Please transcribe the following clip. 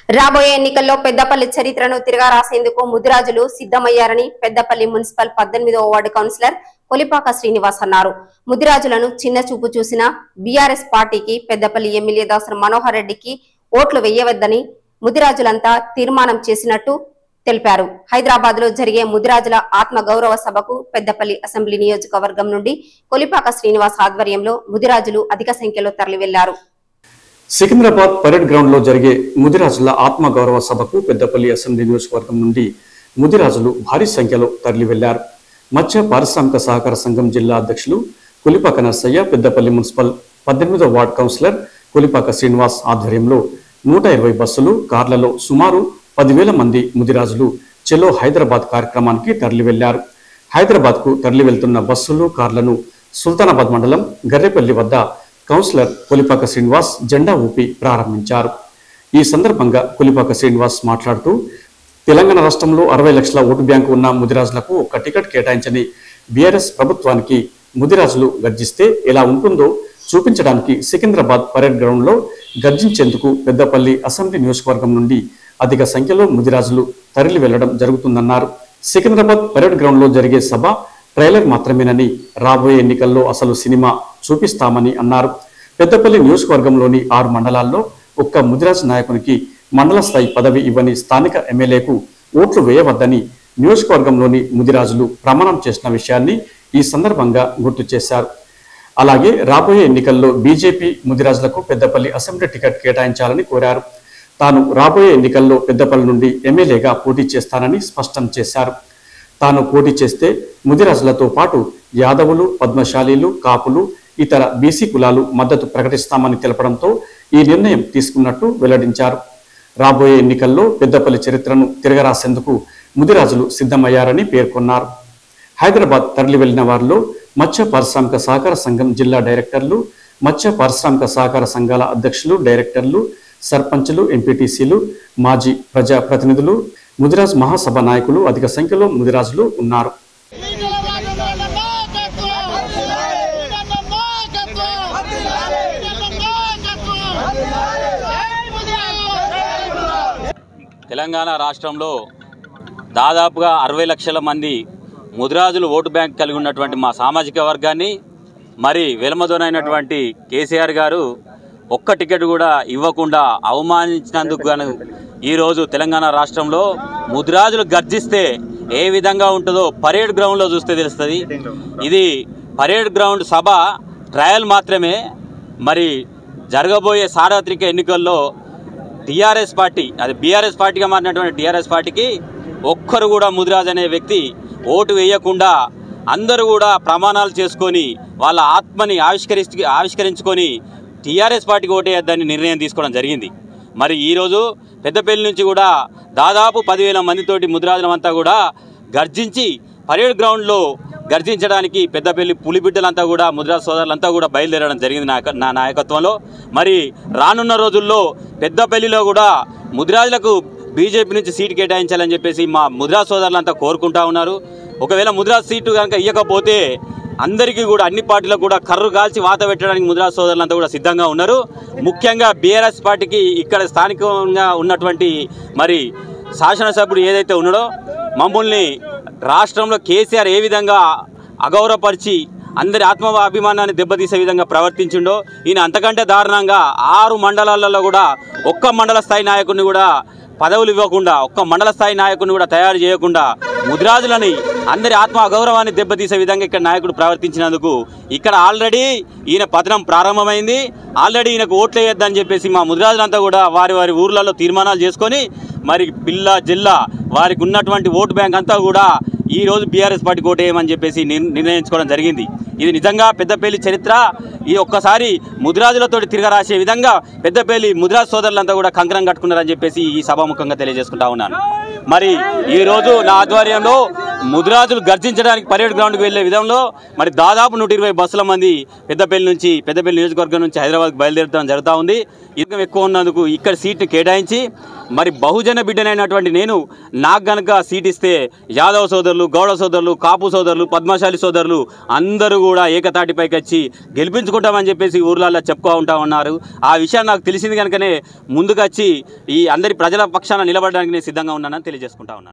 రాబోయే ఎన్నికల్లో పెద్దపల్లి చరిత్రను తిరగా రాసేందుకు ముదిరాజులు సిద్ధమయ్యారని పెద్దపల్లి మున్సిపల్ 18వ వార్డు కౌన్సిలర్ కొలిపాక శ్రీనివాస్ అన్నారు. ముదిరాజులను చిన్న చూపు చూసిన బీఆర్ఎస్ పార్టీకి పెద్దపల్లి ఎమ్మెల్యే దాసరి మనోహర్ రెడ్డికి ఓట్లు వేయవద్దని ముదిరాజులంతా తీర్మానం చేసినట్టు తెలిపారు. హైదరాబాద్ లో జరిగే ముదిరాజుల ఆత్మ గౌరవ సభకు పెద్దపల్లి అసెంబ్లీ నియోజకవర్గం నుండి కొలిపాక శ్రీనివాస్ ఆధ్వర్యంలో ముదిరాజులు అధిక సంఖ్యలో తరలి వెళ్లారు. సికింద్రాబాద్ పరేడ్ గ్రౌండ్ లో జరిగే ముదిరాజుల ఆత్మ గౌరవ సభకు పెద్దపల్లి అసెంబ్లీ నియోజకవర్గం నుండి ముదిరాజులు భారీ సంఖ్యలో తరలి వెళ్లారు. మత్స్య పారిశ్రామిక సహకార సంఘం జిల్లా అధ్యక్షులు కొలిపాక నర్సయ్య, పెద్దపల్లి మున్సిపల్ 18వ వార్డు కౌన్సిలర్ కొలిపాక శ్రీనివాస్ ఆధ్వర్యంలో 120 బస్సులు, కార్లలో సుమారు 10,000 మంది ముదిరాజులు చెలో హైదరాబాద్ కార్యక్రమానికి తరలి వెళ్లారు. హైదరాబాద్ కు తరలి వెళ్తున్న బస్సులు, కార్లను సుల్తానాబాద్ మండలం గర్రెపల్లి వద్ద కౌన్సిలర్ కొలిపాక శ్రీనివాస్ జెండా ఊపి ప్రారంభించారు. ఈ సందర్భంగా కొలిపాక శ్రీనివాస్ మాట్లాడుతూ, తెలంగాణ రాష్ట్రంలో 60 లక్షల ఓటు బ్యాంకు ఉన్న ముదిరాజులకు ఒక్క టికెట్ కేటాయించని బీఆర్ఎస్ ప్రభుత్వానికి ముదిరాజులు గర్జిస్తే ఎలా ఉంటుందో చూపించడానికి సికింద్రాబాద్ పరేడ్ గ్రౌండ్ లో గర్జించేందుకు పెద్దపల్లి అసెంబ్లీ నియోజకవర్గం నుండి అధిక సంఖ్యలో ముదిరాజులు తరలి వెళ్లడం జరుగుతుందన్నారు. సికింద్రాబాద్ పరేడ్ గ్రౌండ్ లో జరిగే సభ ట్రైలర్ మాత్రమేనని, రాబోయే ఎన్నికల్లో అసలు సినిమా చూపిస్తామని అన్నారు. పెద్దపల్లి నియోజకవర్గంలోని 6 మండలాల్లో ఒక్క ముదిరాజు నాయకునికి మండల స్థాయి పదవి ఇవ్వని స్థానిక ఎమ్మెల్యేకు ఓట్లు వేయవద్దని నియోజకవర్గంలోని ముదిరాజులు ప్రమాణం చేసిన విషయాన్ని ఈ సందర్భంగా గుర్తు చేశారు. అలాగే రాబోయే ఎన్నికల్లో బీజేపీ ముదిరాజులకు పెద్దపల్లి అసెంబ్లీ టికెట్ కేటాయించాలని కోరారు. తాను రాబోయే ఎన్నికల్లో పెద్దపల్లి నుండి ఎమ్మెల్యేగా పోటీ చేస్తానని స్పష్టం చేశారు. తాను పోటీ చేస్తే ముదిరాజులతో పాటు యాదవులు, పద్మశాలీలు, కాపులు, ఇతర బీసీ కులాలు మద్దతు ప్రకటిస్తామని తెలపడంతో ఈ నిర్ణయం తీసుకున్నట్టు వెల్లడించారు. రాబోయే ఎన్నికల్లో పెద్దపల్లి చరిత్రను తిరగరాసేందుకు ముదిరాజులు సిద్ధమయ్యారని పేర్కొన్నారు. హైదరాబాద్ తరలి వెళ్లిన వారిలో మత్స్య పారిశ్రామిక సహకార సంఘం జిల్లా డైరెక్టర్లు, మత్స్య పారిశ్రామిక సహకార సంఘాల అధ్యక్షులు, డైరెక్టర్లు, సర్పంచులు, ఎంపీటీసీలు, మాజీ ప్రజా ప్రతినిధులు, ముదిరాజ్ మహాసభ నాయకులు అధిక సంఖ్యలో ముదిరాజులు ఉన్నారు. తెలంగాణ రాష్ట్రంలో దాదాపుగా 60 లక్షల మంది ముదిరాజులు ఓటు బ్యాంక్ కలిగి ఉన్నటువంటి మా సామాజిక వర్గాన్ని మరి వెలమదోనైనటువంటి కేసీఆర్ గారు ఒక్క టికెట్ కూడా ఇవ్వకుండా అవమానించినందుకు గాను ఈరోజు తెలంగాణ రాష్ట్రంలో ముదిరాజులు గర్జిస్తే ఏ విధంగా ఉంటుందో పరేడ్ గ్రౌండ్లో చూస్తే తెలుస్తుంది. ఇది పరేడ్ గ్రౌండ్ సభ ట్రయల్ మాత్రమే. మరి జరగబోయే సార్వత్రిక ఎన్నికల్లో టీఆర్ఎస్ పార్టీ, అది బీఆర్ఎస్ పార్టీగా మారినటువంటి టీఆర్ఎస్ పార్టీకి ఒక్కరు కూడా ముదిరాజు అనే వ్యక్తి ఓటు వేయకుండా అందరూ కూడా ప్రమాణాలు చేసుకొని వాళ్ళ ఆత్మని ఆవిష్కరించుకొని టీఆర్ఎస్ పార్టీకి ఓటేయద్దని నిర్ణయం తీసుకోవడం జరిగింది. మరి ఈరోజు పెద్దపల్లి నుంచి కూడా దాదాపు 10,000 మందితోటి ముదిరాజులంతా కూడా గర్జించి పరేడ్ గ్రౌండ్లో గర్జించడానికి పెద్దపల్లి పులిబిడ్డలంతా కూడా ముదిరాజు సోదరులంతా కూడా బయలుదేరడం జరిగింది నా నాయకత్వంలో. మరి రానున్న రోజుల్లో పెద్దపల్లిలో కూడా ముదిరాజులకు బీజేపీ నుంచి సీటు కేటాయించాలని చెప్పేసి మా ముదిరాజు సోదరులంతా కోరుకుంటా ఉన్నారు. ఒకవేళ ముదిరాజు సీటు కనుక ఇవ్వకపోతే అందరికీ కూడా అన్ని పార్టీలకు కూడా కర్రు కాల్చి వాత పెట్టడానికి ముదిరాజు సోదరులంతా కూడా సిద్ధంగా ఉన్నారు. ముఖ్యంగా బీఆర్ఎస్ పార్టీకి ఇక్కడ స్థానికంగా ఉన్నటువంటి మరి శాసనసభ్యుడు ఏదైతే ఉన్నాడో మమ్మల్ని రాష్ట్రంలో కేసీఆర్ ఏ విధంగా అగౌరవపరిచి అందరి ఆత్మాభిమానాన్ని దెబ్బతీసే విధంగా ప్రవర్తించిండో ఈయన అంతకంటే దారుణంగా 6 మండలాలలో కూడా ఒక్క మండల స్థాయి నాయకుడిని కూడా పదవులు ఇవ్వకుండా, ఒక్క మండల స్థాయి నాయకుడిని కూడా తయారు చేయకుండా ముదిరాజులని అందరి ఆత్మ గౌరవాన్ని దెబ్బతీసే విధంగా ఇక్కడ నాయకుడు ప్రవర్తించినందుకు ఇక్కడ ఆల్రెడీ ఈయన పతనం ప్రారంభమైంది. ఆల్రెడీ ఈయనకు ఓట్లు వేయొద్దని చెప్పేసి మా ముదిరాజులంతా కూడా వారి వారి ఊర్లలో తీర్మానాలు చేసుకొని మరి జిల్లా వారికి ఉన్నటువంటి ఓటు బ్యాంక్ అంతా కూడా ఈరోజు బీఆర్ఎస్ పార్టీకి ఓటేయమని చెప్పేసి నిర్ణయించుకోవడం జరిగింది. ఇది నిజంగా పెద్దపల్లి చరిత్ర. ఈ ఒక్కసారి ముదిరాజులతో తిరగరాసే విధంగా పెద్దపల్లి ముదిరాజు సోదరులంతా కూడా కంకణం కట్టుకున్నారని చెప్పేసి ఈ సభాముఖంగా తెలియజేసుకుంటా ఉన్నాను. మరి ఈరోజు నా ఆధ్వర్యంలో ముదిరాజులు గర్జించడానికి పరేడ్ గ్రౌండ్కి వెళ్లే విధంలో మరి దాదాపు 120 బస్సుల మంది పెద్దపల్లి నియోజకవర్గం నుంచి హైదరాబాద్కి బయలుదేరడం జరుగుతూ ఉంది. ఇంకా ఎక్కువ ఉన్నందుకు ఇక్కడ సీట్ని కేటాయించి మరి బహుజన బిడ్డనైనటువంటి నేను నాకు గనక సీట్ ఇస్తే యాదవ సోదరులు, గౌడ సోదరులు, కాపు సోదరులు, పద్మశాలి సోదరులు అందరూ కూడా ఏకతాటిపైకి వచ్చి గెలిపించుకుంటామని చెప్పేసి ఊర్లలో చెప్పుకుంటా ఉన్నారు. ఆ విషయం నాకు తెలిసింది కనుకనే ముందుకొచ్చి ఈ అందరి ప్రజల పక్షాన నిలబడడానికి నేను సిద్ధంగా ఉన్నానని తెలియజేసుకుంటా ఉన్నాను.